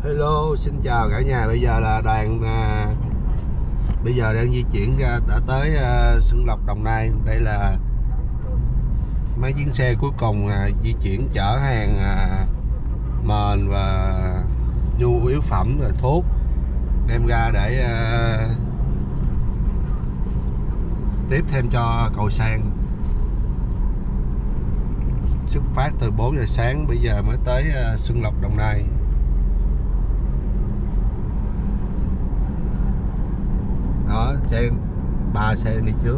Hello, xin chào cả nhà. Bây giờ là đoàn bây giờ đang di chuyển ra đã tới Xuân Lộc, Đồng Nai. Đây là mấy chuyến xe cuối cùng di chuyển chở hàng mền và nhu yếu phẩm và thuốc đem ra để tiếp thêm cho cầu Sang. Xuất phát từ 4 giờ sáng, bây giờ mới tới Xuân Lộc, Đồng Nai. Đó, xe 3 xe đi trước.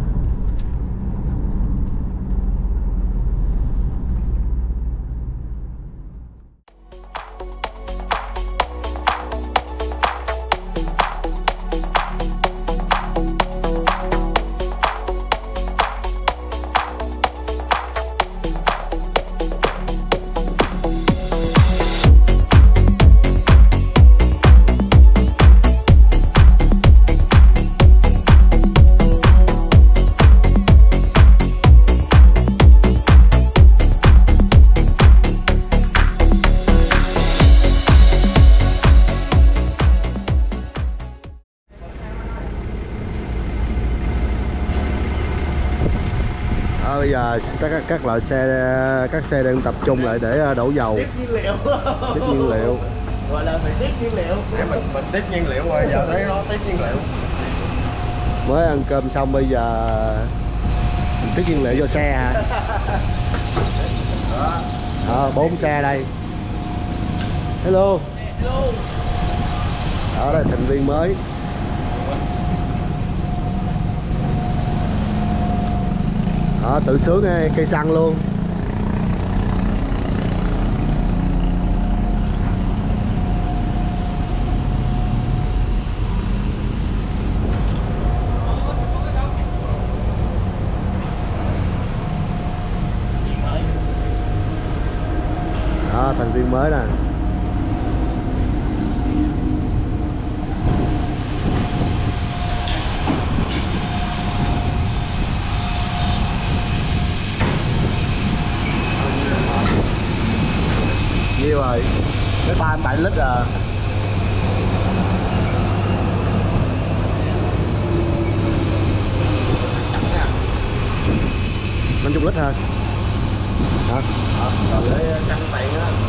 Bây giờ các loại xe, các xe đang tập trung lại để đổ dầu. Tiếp nhiên liệu. Tiếp nhiên liệu. Gọi là phải tiếp nhiên liệu. Để mình tiếp nhiên liệu rồi, giờ thấy nó tiếp nhiên liệu. Mới ăn cơm xong bây giờ mình tiếp nhiên liệu cho xe hả? Đó, 4 xe đây. Hello. Hello. Đó là thành viên mới. Đó, tự sướng cây xăng luôn. Đó, thành viên mới nè. Nhiêu rồi? Cái 37 lít à. Năm 50 lít hả? Hả? Rồi để căng tiền á.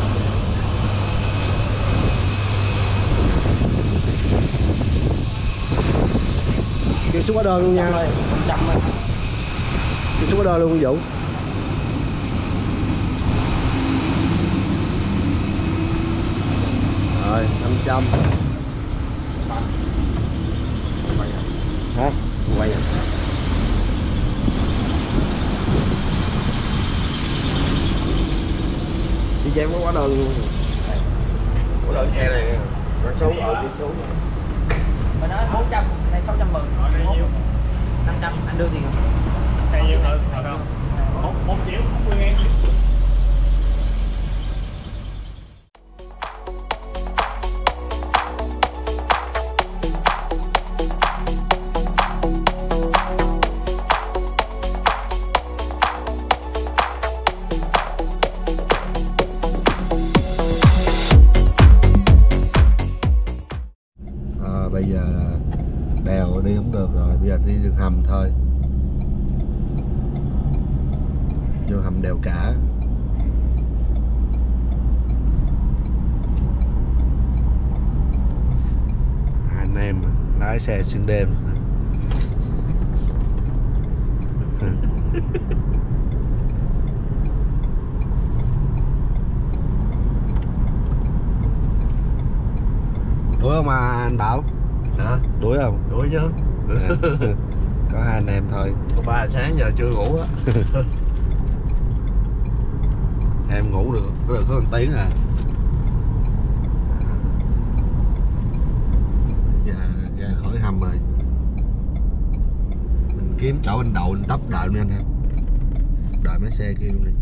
Kêu xuống hóa đơn luôn nha. 100 thôi. Kêu xuống hóa đơn luôn Vũ. Rồi 500. Hả? Quay à? Đi cho em có hóa đơn luôn. Hóa đơn xe này nó số đi số. Mình nói 400, này 610. 500 anh đưa tiền không? Cây nhiêu hơn không? 1 triệu 40.000. Bây giờ đèo đi không được rồi, bây giờ đi đường hầm thôi. Vô hầm đèo cả. Anh em lái xe xuyên đêm. Đuổi không mà anh Bảo? Hả? Đuổi không? Đuổi chứ. Có 2 anh em thôi. Có 3 sáng giờ chưa ngủ á. Em ngủ được có 1 tiếng à. Giờ ra khỏi hầm rồi. Mình kiếm chỗ anh đậu, anh tấp đợi anh ha. Đợi mấy xe kia luôn đi.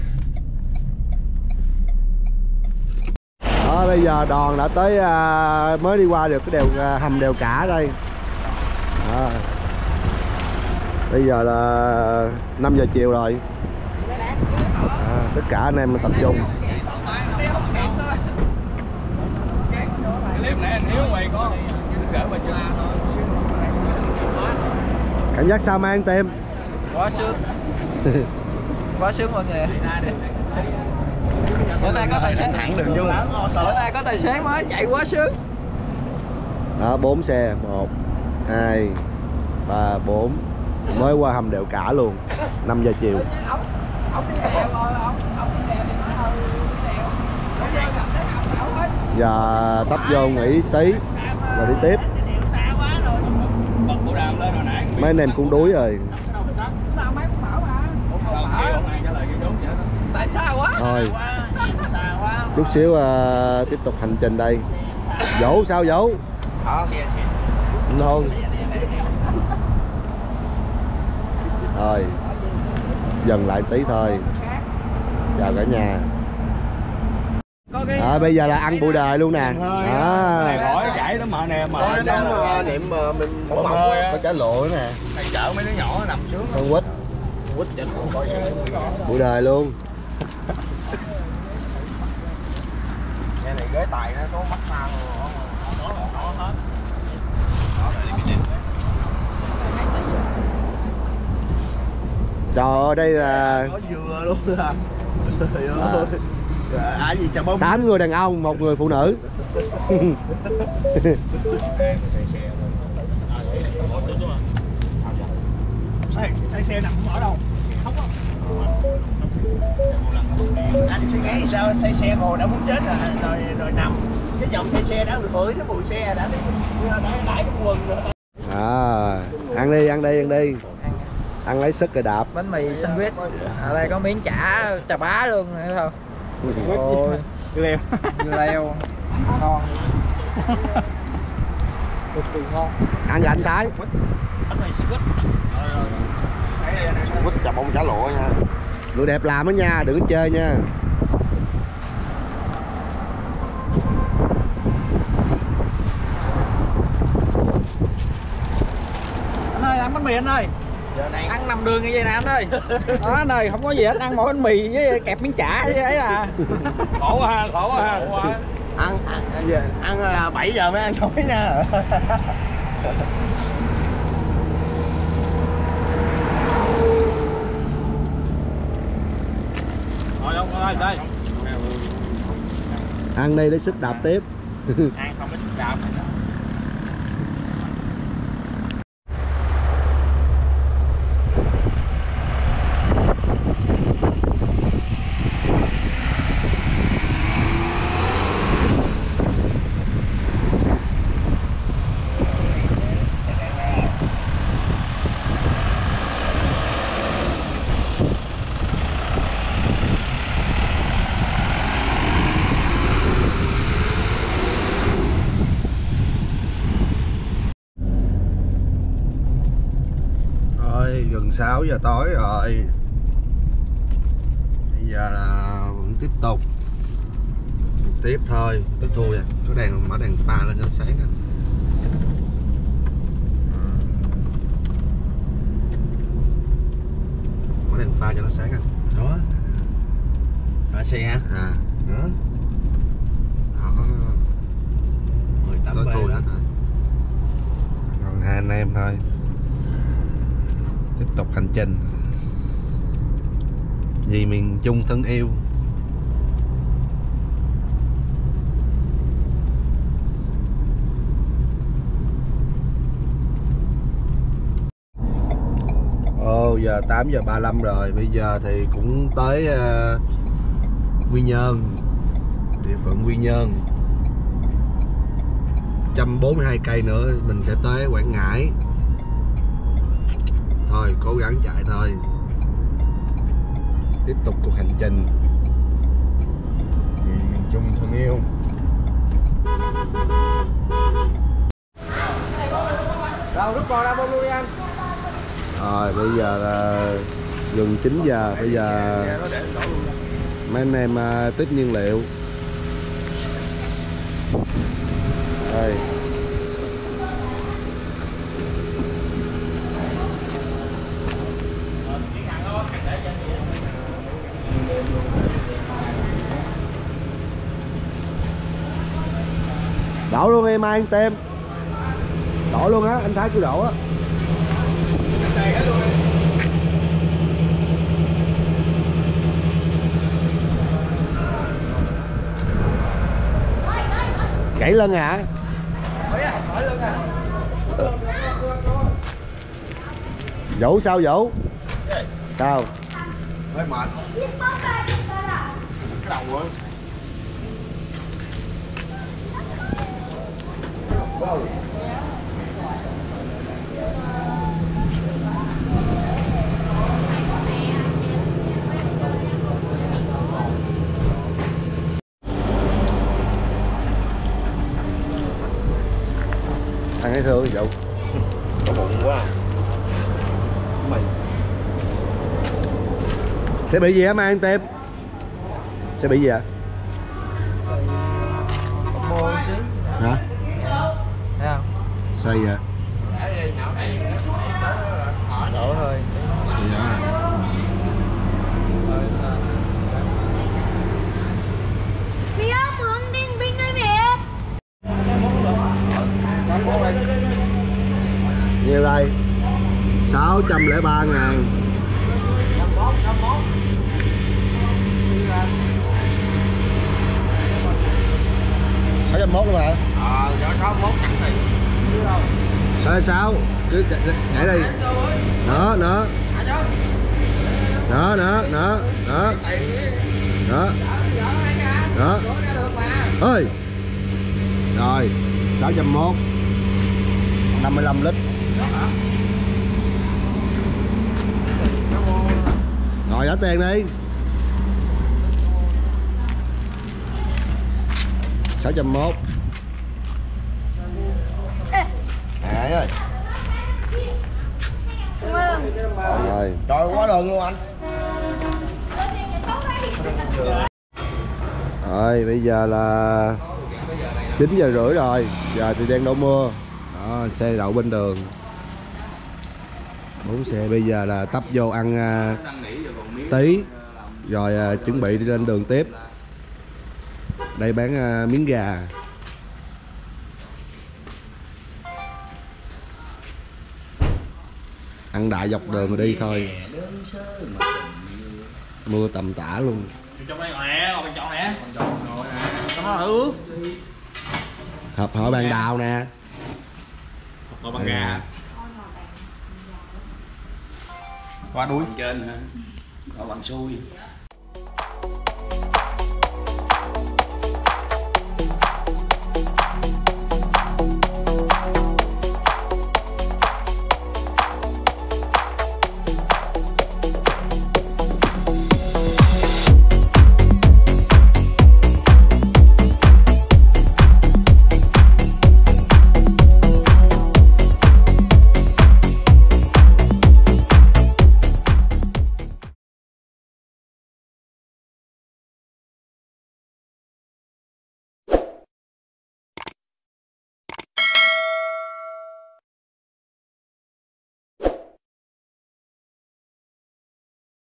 Đó, bây giờ đoàn đã tới mới đi qua được cái hầm đèo cả đây. Đó. Bây giờ là 5 giờ chiều rồi. Tất cả anh em tập trung. clip nãy anh Hiếu quay có gỡ mà chưa. Cảm giác sao mang tem? Quá sướng. Quá sướng mọi người. Bữa nay có tài xế thẳng đường vô. Bữa nay có tài xế mới chạy quá sướng. Đó 4 xe, 1 2 3 4 mới qua hầm Đèo Cả luôn. 5 giờ chiều. Ông đi đèo rồi, ông đi đèo thì nói thôi đi đèo. Giờ tấp vô nghỉ tí rồi đi tiếp. Mấy anh em cũng đuối rồi. Tại sao quá? Thôi chút xíu tiếp tục hành trình đây. Dỗ sao dỗ? Thôi. Rồi dần lại tí thôi. Chào cả nhà. Bây giờ là ăn bụi đời luôn nè. Khỏi chảy đó mà nè mà. Niệm mình bông bông có trái lộ nữa nè. Thầy chợ mấy đứa nhỏ nằm sướng. Sandwich. Quýt chỉnh không có gì. Bụi đời luôn. Nghe này ghế tài nó có mắt sao hết. Trời ơi đây là có dừa luôn à. Trời ơi. Gì chào bông. 8 người đàn ông, 1 người phụ nữ. Xe nằm ở đâu? Không có. Anh suy nghĩ sao xe ngồi đã muốn chết rồi nằm cái dòng xe đã ngửi cái mùi xe đã đáy trong quần rồi. Ăn đi ăn lấy sức rồi đạp. Bánh mì sandwich. Ở đây có miếng chả bá luôn thấy không? Leo. Leo ngon. Cực kỳ ngon. Ăn anh Thái. Bánh mì sandwich. Quýt chà bông chả lụa nha. Người đẹp làm đó nha, đừng có chơi nha. Anh ơi, ăn bánh mì anh ơi. Giờ này ăn nằm đường như vậy nè anh ơi. Đó anh ơi, không có gì hết, ăn mỗi bánh mì với kẹp miếng chả với ấy à. Khổ quá ha. Ăn là 7 giờ mới ăn tối nha. Đây. Ăn đi lấy sức đạp tiếp. Ăn không có sức đạp. Gần 6 giờ tối rồi. Bây giờ là vẫn tiếp tục tiếp thôi. Tức thui à. Có đèn, mở đèn pha lên cho nó sáng á. Mở đèn pha cho nó sáng anh. Đó. Pha xe hả? Đó. Đó. 18 tối bê thui đó. hết rồi. Còn 2 anh em thôi. Tiếp tục hành trình vì miền Trung thân yêu. Giờ 8 giờ 35 rồi. Bây giờ thì cũng tới Quy Nhơn, địa phận Quy Nhơn. 142 cây nữa mình sẽ tới Quảng Ngãi. Thôi cố gắng chạy thôi. Tiếp tục cuộc hành trình vì miền Trung thân yêu. Đâu rút bò ra bông luôn anh. Rồi bây giờ là gần 9 giờ. Bây giờ mấy anh em tiếp nhiên liệu. Đây. Đổ luôn em ai ăn tem. Đổ luôn á, anh Thái cứ đổ á. Gãy lưng hả? Vũ sao Vũ? Sao? Hơi mệt. Cái đầu á. Wow. Ăn thấy thương Vũ. Có bụng quá. Mày. Sẽ bị gì hả mai ăn tem? Sẽ bị gì ạ? Hả? Thấy không? Xây à? Đổ thôi. Xây à? Mẹ mượn điên viên ơi mẹ. Nhiêu đây? 603.000. Sáu trăm mốt luôn hả? Đó 61 chẳng thì. 66 cứ nhảy đi. Nữa nữa. Nữa nữa nữa nữa. Nữa. Nữa. Ơi. Rồi, 601. 55 lít. Rồi trả tiền đi. 601. Hải ơi. Rồi. Trời quá đường luôn anh. Rồi bây giờ là 9 giờ rưỡi rồi. Giờ thì đang đổ mưa. Đó, xe đậu bên đường. 4 xe bây giờ là tấp vô ăn tí. Rồi chuẩn bị đi lên đường tiếp. Đây bán miếng gà. Ăn đại dọc đường mà đi thôi. Mưa tầm tã luôn. Trong đây nè, còn chọn nè. Nó ướt. Hợp hỏi bàn đào nè. Còn bằng gà. Qua đuôi trên hả? Còn bằng xui.